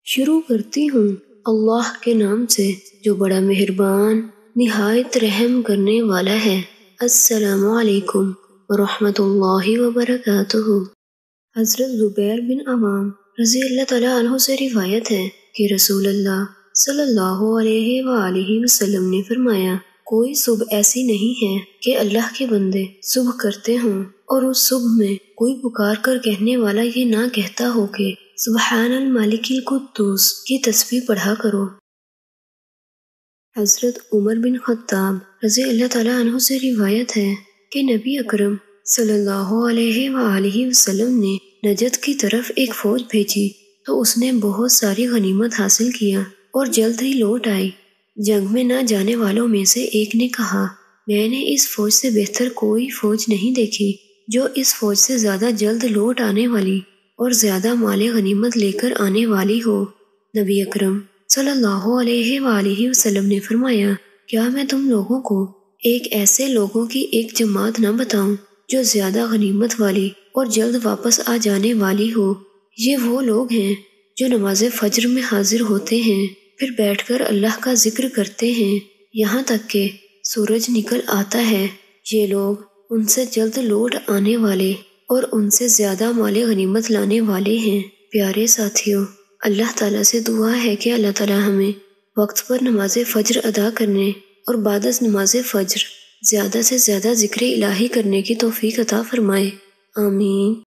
شروع کرتی ہوں اللہ کے نام سے جو بڑا مہربان نہایت رحم کرنے والا ہے۔ السلام علیکم ورحمۃ اللہ وبرکاتہ۔ حضرت زبیر بن عوام رضی اللہ تعالیٰ عنہ سے روایت ہے کہ رسول اللہ صلی اللہ علیہ وآلہ وسلم نے فرمایا، کوئی صبح ایسی نہیں ہے کہ اللہ کے بندے صبح کرتے ہوں اور اس صبح میں کوئی پکار کر کہنے والا یہ نہ کہتا ہو کہ سبحان الملک القدوس کی تسبیح پڑھا کرو۔ حضرت عمر بن خطاب رضی اللہ تعالیٰ عنہ سے روایت ہے کہ نبی اکرم صلی اللہ علیہ وآلہ وسلم نے نجد کی طرف ایک فوج بھیجی تو اس نے بہت ساری غنیمت حاصل کیا اور جلد ہی لوٹ آئی۔ جنگ میں نہ جانے والوں میں سے ایک نے کہا، میں نے اس فوج سے بہتر کوئی فوج نہیں دیکھی جو اس فوج سے زیادہ جلد لوٹ آنے والی اور زیادہ مال غنیمت لے کر آنے والی ہو۔ نبی اکرم صلی اللہ علیہ وآلہ وسلم نے فرمایا، کیا میں تم لوگوں کو ایک ایسے لوگوں کی ایک جماعت نہ بتاؤں جو زیادہ غنیمت والی اور جلد واپس آ جانے والی ہو؟ یہ وہ لوگ ہیں جو نماز فجر میں حاضر ہوتے ہیں، پھر بیٹھ کر اللہ کا ذکر کرتے ہیں یہاں تک کہ سورج نکل آتا ہے۔ یہ لوگ ان سے جلد لوٹ آنے والے اور ان سے زیادہ مال غنیمت لانے والے ہیں۔ پیارے ساتھیوں، اللہ تعالیٰ سے دعا ہے کہ اللہ تعالیٰ ہمیں وقت پر نماز فجر ادا کرنے اور بعد از نماز فجر زیادہ سے زیادہ ذکر الہی کرنے کی توفیق عطا فرمائے۔ آمین۔